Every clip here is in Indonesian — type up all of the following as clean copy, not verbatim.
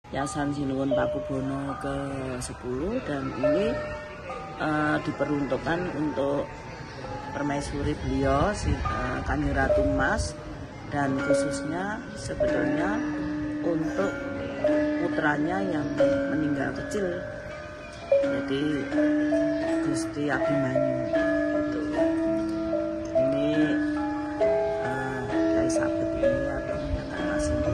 Yayasan Sinuwun Pakubono ke-10 dan ini diperuntukkan untuk permaisuri beliau Kanjeng Ratu Mas, dan khususnya sebetulnya untuk putranya yang meninggal kecil, jadi Gusti Abimanyu itu. Ini Kyai Sabet ini atau yang Mas ini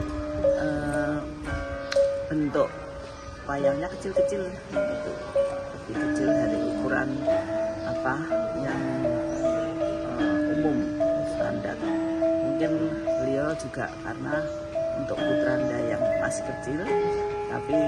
bentuk wayangnya kecil-kecil gitu, lebih kecil dari ukuran apa yang umum standar. Mungkin beliau juga karena untuk putranda yang masih kecil, tapi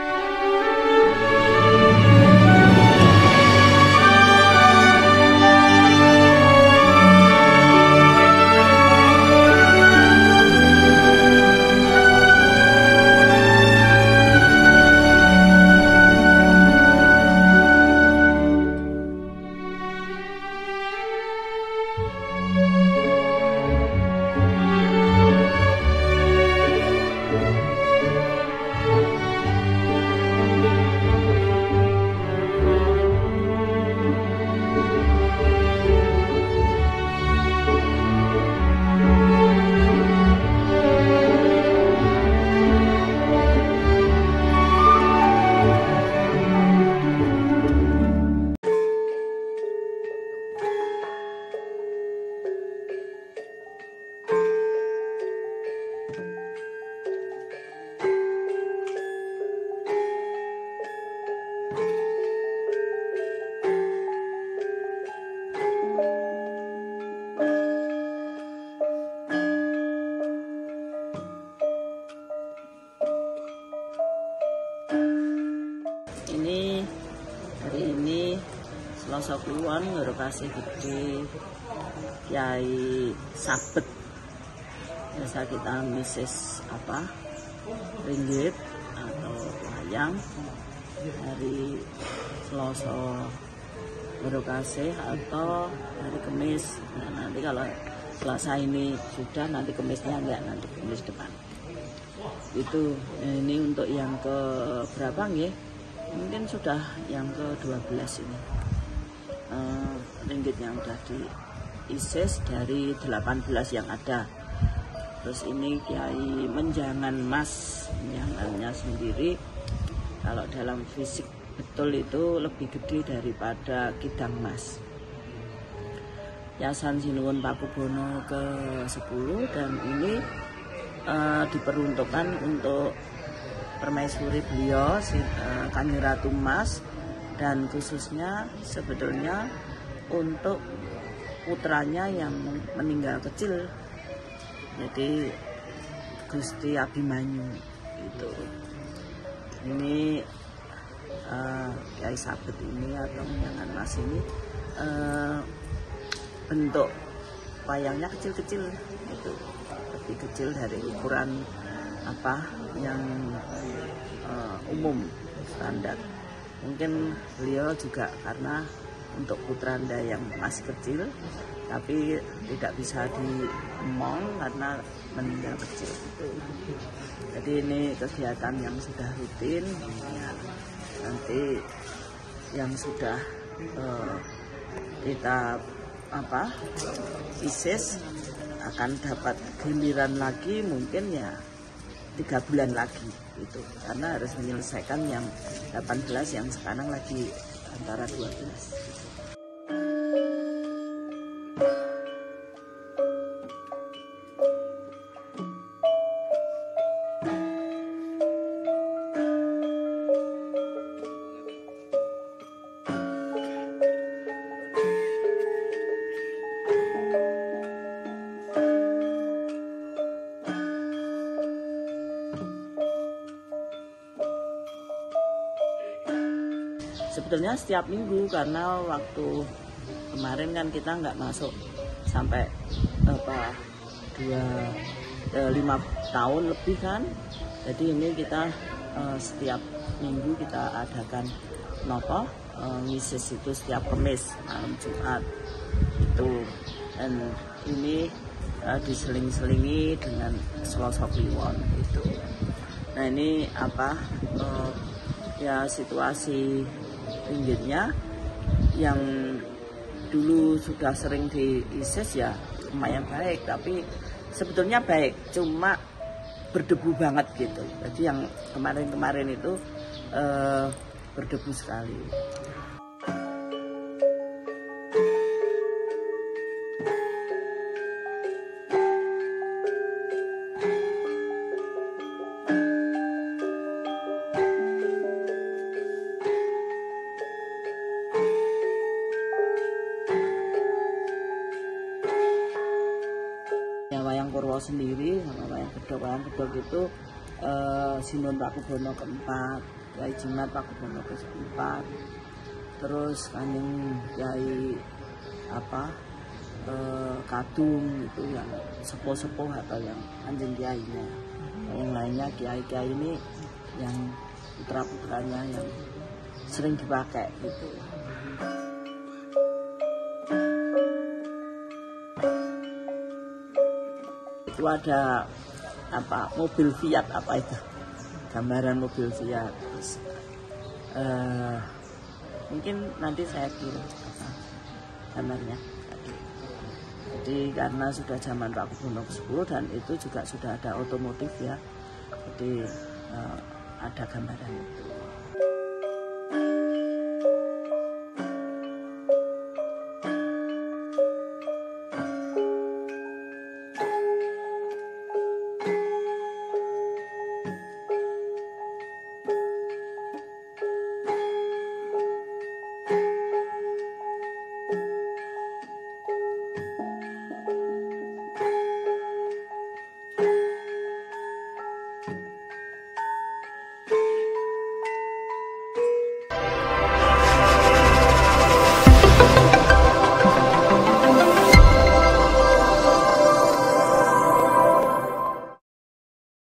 hari ini Selasa Kliwon Ngerokasi Gede Kyai Sabet, biasa kita misis ringgit atau wayang hari Selasa Ngerokasi atau hari Kemis. Nah, nanti kalau Selasa ini sudah, nanti Kemisnya enggak, nanti Kemis depan itu. Ini untuk yang ke berapa nggih? Mungkin sudah yang ke-12 ini, ringgit yang sudah diisis dari 18 yang ada. Terus ini Kyai Menjangan Mas, menjangannya sendiri kalau dalam fisik betul itu lebih gede daripada kidang mas. Yayasan Sinuwun Pakubono ke-10 dan ini diperuntukkan untuk permaisuri beliau Kanjeng Ratu Mas, dan khususnya sebetulnya untuk putranya yang meninggal kecil, jadi Gusti Abimanyu itu. Ini Kyai Sabet ini atau Menjangan Mas ini bentuk wayangnya kecil-kecil itu, lebih kecil dari ukuran yang umum standar. Mungkin beliau juga karena untuk putranda yang masih kecil, tapi tidak bisa diemong karena meninggal kecil. Jadi ini kegiatan yang sudah rutin ya. Nanti yang sudah kita isis akan dapat giliran lagi mungkin ya 3 bulan lagi itu, karena harus menyelesaikan yang 18 yang sekarang lagi antara 12. Sebetulnya setiap minggu, karena waktu kemarin kan kita nggak masuk sampai 5 tahun lebih kan. Jadi ini kita setiap minggu kita adakan misis itu setiap Kamis malam Jumat itu, dan ini diseling-selingi dengan Selasa Kliwon itu. Nah ini apa ya situasi ringgitnya yang dulu sudah sering di ISIS ya lumayan baik, tapi sebetulnya baik, cuma berdebu banget gitu. Jadi yang kemarin-kemarin itu berdebu sekali. Ya, wayang Purwo sendiri sama wayang Gedhog itu Sinun Pakubono keempat, Kyai Jimat Pakubono keempat, terus Kanjeng Kyai Kadung itu yang sepuh-sepuh atau yang Kanjeng Kyainya. Yang lainnya kiai-kiai ini yang putra-putranya yang sering dipakai gitu. Itu ada mobil Fiat itu gambaran mobil Fiat. Terus, mungkin nanti saya kirim gambarnya. Jadi karena sudah zaman Pakubono ke-10 dan itu juga sudah ada otomotif ya, jadi ada gambaran itu.